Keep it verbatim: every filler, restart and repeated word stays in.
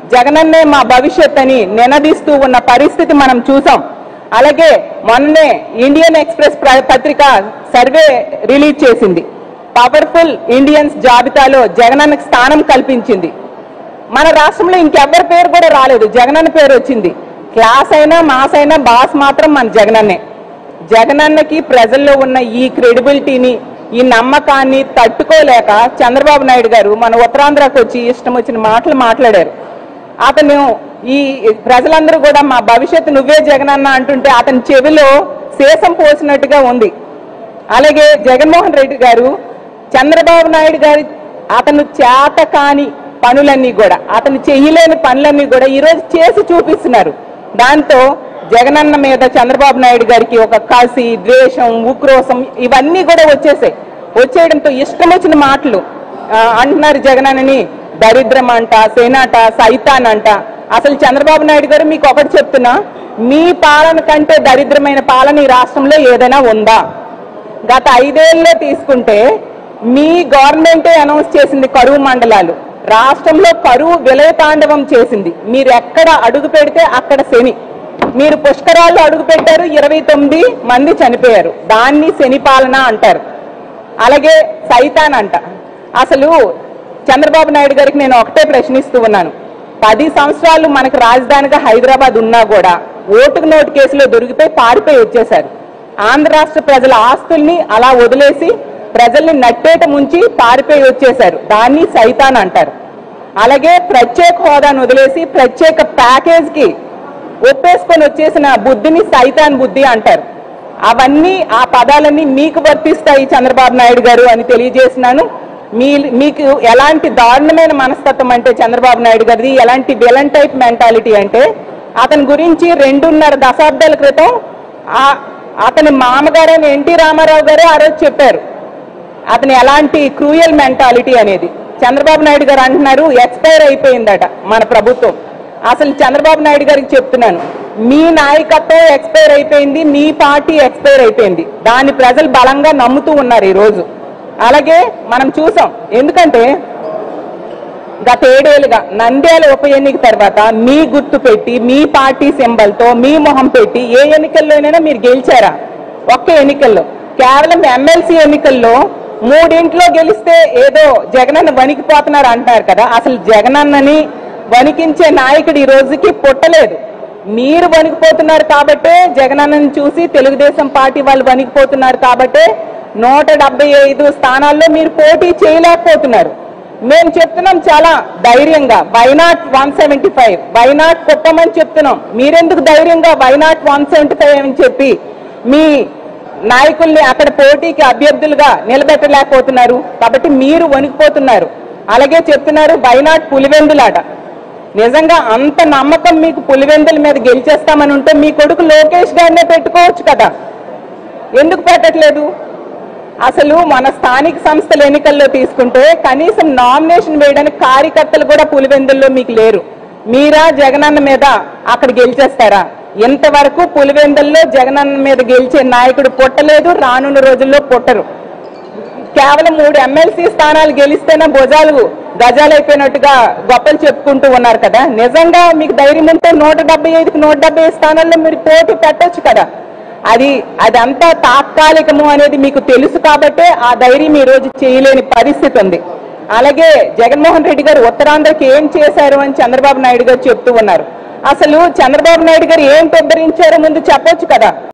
జగనన్నే మా భవిష్యత్ అని నినదీస్తూ ఉన్న పరిస్థితి మనం చూసాం. అలాగే మొన్నే ఇండియన్ ఎక్స్ప్రెస్ పత్రిక సర్వే రిలీజ్ చేసింది. పవర్ఫుల్ ఇండియన్స్ జాబితాలో జగనన్నకి స్థానం కల్పించింది. మన రాష్ట్రంలో ఇంకెవ్వరి పేరు కూడా రాలేదు, జగనన్న పేరు వచ్చింది. క్లాస్ అయినా మాస్ అయినా బాస్ మాత్రం మన జగనన్నే. జగనన్నకి ప్రజల్లో ఉన్న ఈ క్రెడిబిలిటీని, ఈ నమ్మకాన్ని తట్టుకోలేక చంద్రబాబు నాయుడు గారు మన ఉత్తరాంధ్రకు వచ్చి ఇష్టం వచ్చిన మాటలు మాట్లాడారు. అతను ఈ ప్రజలందరూ కూడా మా భవిష్యత్తు నువ్వే జగనన్న అంటుంటే అతని చెవిలో శేషం పోసినట్టుగా ఉంది. అలాగే జగన్మోహన్ రెడ్డి గారు చంద్రబాబు నాయుడు గారి అతను చేత కాని పనులన్నీ కూడా, అతను చేయలేని పనులన్నీ కూడా ఈరోజు చేసి చూపిస్తున్నారు. దాంతో జగనన్న మీద చంద్రబాబు నాయుడు గారికి ఒక కసి, ద్వేషం, ఉక్రోషం ఇవన్నీ కూడా వచ్చేసాయి. వచ్చేయడంతో ఇష్టం వచ్చిన మాటలు అంటున్నారు. జగనన్నని దరిద్రం అంట, సేనాట, సైతాన్ అంట. అసలు చంద్రబాబు నాయుడు గారు మీకు ఒకటి చెప్తున్నా, మీ పాలన కంటే దరిద్రమైన పాలన ఈ రాష్ట్రంలో ఏదైనా ఉందా? గత ఐదేళ్లలో తీసుకుంటే మీ గవర్నమెంటే అనౌన్స్ చేసింది కరువు మండలాలు. రాష్ట్రంలో కరువు విలయతాండవం చేసింది. మీరు ఎక్కడ అడుగు పెడితే అక్కడ శని. మీరు పుష్కరాల్లో అడుగు పెట్టారు, ఇరవై తొమ్మిది మంది చనిపోయారు. దాన్ని శని పాలన అంటారు. అలాగే సైతాన్ అంట. అసలు చంద్రబాబు నాయుడు గారికి నేను ఒకటే ప్రశ్నిస్తూ ఉన్నాను. పది సంవత్సరాలు మనకు రాజధానిగా హైదరాబాద్ ఉన్నా కూడా ఓటుకు నోటు కేసులో దొరికిపోయి పారిపోయి వచ్చేశారు. ఆంధ్ర రాష్ట్ర ప్రజల ఆస్తుల్ని అలా వదిలేసి ప్రజల్ని నట్టేట ముంచి పారిపోయి వచ్చేశారు. దాన్ని సైతాన్ అంటారు. అలాగే ప్రత్యేక హోదాను వదిలేసి ప్రత్యేక ప్యాకేజ్కి ఒప్పేసుకొని వచ్చేసిన బుద్ధిని సైతాన్ బుద్ధి అంటారు. అవన్నీ ఆ పదాలన్నీ మీకు వర్తిస్తాయి చంద్రబాబు నాయుడు గారు అని తెలియజేసినాను. మీ మీకు ఎలాంటి దారుణమైన మనస్తత్వం అంటే చంద్రబాబు నాయుడు గారిది, ఎలాంటి విలన్ టైప్ మెంటాలిటీ అంటే అతని గురించి రెండున్నర దశాబ్దాల క్రితం అతని మామగారైన ఎన్టీ రామారావు గారే ఆ రోజు చెప్పారు అతని ఎలాంటి క్రూయల్ మెంటాలిటీ అనేది. చంద్రబాబు నాయుడు గారు అంటున్నారు ఎక్స్పైర్ అయిపోయిందట మన ప్రభుత్వం. అసలు చంద్రబాబు నాయుడు గారికి చెప్తున్నాను, మీ నాయకత్వం ఎక్స్పైర్ అయిపోయింది, మీ పార్టీ ఎక్స్పైర్ అయిపోయింది. దాన్ని ప్రజలు బలంగా నమ్ముతూ ఉన్నారు ఈరోజు. అలాగే మనం చూసాం, ఎందుకంటే గత ఏడేళ్లుగా నంద్యాల ఉప ఎన్నిక తర్వాత మీ గుర్తు పెట్టి మీ పార్టీ సింబల్తో మీ మొహం పెట్టి ఏ ఎన్నికల్లోనైనా మీరు గెలిచారా? ఒక్క ఎన్నికల్లో, కేవలం ఎమ్మెల్సీ ఎన్నికల్లో మూడింట్లో గెలిస్తే ఏదో జగనన్న వణికిపోతున్నారు అంటారు కదా. అసలు జగనన్నని వణికించే నాయకుడు ఈ రోజుకి పుట్టలేదు. మీరు వణికిపోతున్నారు కాబట్టే జగనన్నని చూసి తెలుగుదేశం పార్టీ వాళ్ళు వణికిపోతున్నారు కాబట్టే నూట డెబ్బై ఐదు స్థానాల్లో మీరు పోటీ చేయలేకపోతున్నారు. మేము చెప్తున్నాం చాలా ధైర్యంగా why not one seventy five why not కుప్పమని చెప్తున్నాం. మీరెందుకు ధైర్యంగా వైనాట్ వన్ సెవెంటీ ఫైవ్ అని చెప్పి మీ నాయకుల్ని అక్కడ పోటీకి అభ్యర్థులుగా నిలబెట్టలేకపోతున్నారు? కాబట్టి మీరు వణికిపోతున్నారు. అలాగే చెప్తున్నారు వైనాట్ పులివెందులాట. నిజంగా అంత నమ్మకం మీకు పులివెందుల మీద గెలిచేస్తామని ఉంటే మీ కొడుకు లోకేష్ గారినే పెట్టుకోవచ్చు కదా, ఎందుకు పెట్టట్లేదు? అసలు మన స్థానిక సంస్థల ఎన్నికల్లో తీసుకుంటే కనీసం నామినేషన్ వేయడానికి కార్యకర్తలు కూడా పులివెందుల్లో మీకు లేరు. మీరా జగనన్న మీద అక్కడ గెలిచేస్తారా? ఇంతవరకు పులివెందుల్లో జగనన్న మీద గెలిచే నాయకుడు పుట్టలేదు, రానున్న రోజుల్లో పుట్టరు. కేవలం మూడు ఎమ్మెల్సీ స్థానాలు గెలిస్తేనే భుజాలు గజాలైపోయినట్టుగా గొప్పలు చెప్పుకుంటూ ఉన్నారు కదా. నిజంగా మీకు ధైర్యం ఉంటే నూట డెబ్బై ఐదుకి నూట డెబ్బై ఐదు స్థానాల్లో మీరు పోటీ పెట్టొచ్చు కదా. అది అదంతా తాత్కాలికము అనేది మీకు తెలుసు కాబట్టే ఆ ధైర్యం ఈ రోజు చేయలేని పరిస్థితి ఉంది. అలాగే జగన్మోహన్ రెడ్డి గారు ఉత్తరాంధ్రకి ఏం చేశారు అని చంద్రబాబు నాయుడు గారు చెప్తూ ఉన్నారు. అసలు చంద్రబాబు నాయుడు గారు ఏం పెద్దరించారో ముందు చెప్పొచ్చు కదా.